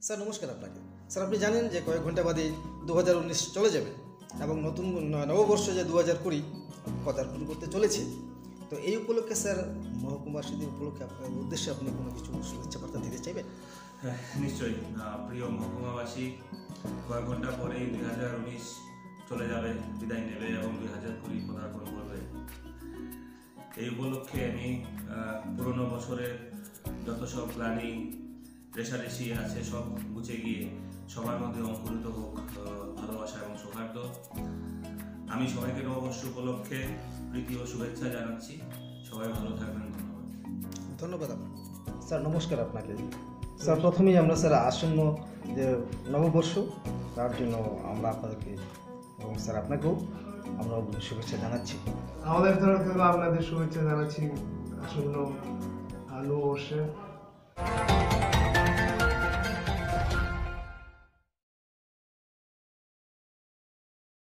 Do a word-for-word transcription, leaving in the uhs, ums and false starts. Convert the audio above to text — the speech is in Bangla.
স্যার নমস্কার আপনাকে। স্যার আপনি জানেন যে কয়েক ঘন্টা বাদে দু হাজার উনিশ চলে যাবে এবং নতুন নববর্ষ যে দু হাজার কুড়ি পদার্পণ করতে চলেছে। তো এই উপলক্ষে স্যার মহকুমাবাসীদের উপলক্ষে আপনার উদ্দেশ্যে আপনি কোনো কিছু শুভেচ্ছা বার্তা দিতে চাইবেন? হ্যাঁ, নিশ্চয়ই। প্রিয় মহকুমাবাসী, কয়েক ঘন্টা পরেই দুই হাজার উনিশ চলে যাবে, বিদায় নেবে এবং দুই হাজার কুড়ি পদার্পণ করবে। এই উপলক্ষে আমি পুরনো বছরের যত সব প্ল্যানিং রেশারেশি আছে সব গুছে গিয়ে সবার মধ্যে অঙ্কুরিত হোক ভালোবাসা এবং সৌহার্দ্য। আমি সবাইকে নববর্ষ উপলক্ষে প্রীতি ও শুভেচ্ছা জানাচ্ছি। সবাই ভালো থাকবেন। ধন্যবাদ। ধন্যবাদ আপনাকে। স্যার নমস্কার আপনাকে। স্যার প্রথমেই আমরা স্যার আসন্ন যে নববর্ষ তার জন্য আমরা আপনাদেরকে এবং স্যার আপনাকেও আমরা শুভেচ্ছা জানাচ্ছি। আমাদের তরফ থেকে আপনাদের শুভেচ্ছা জানাচ্ছি আসন্ন নববর্ষে।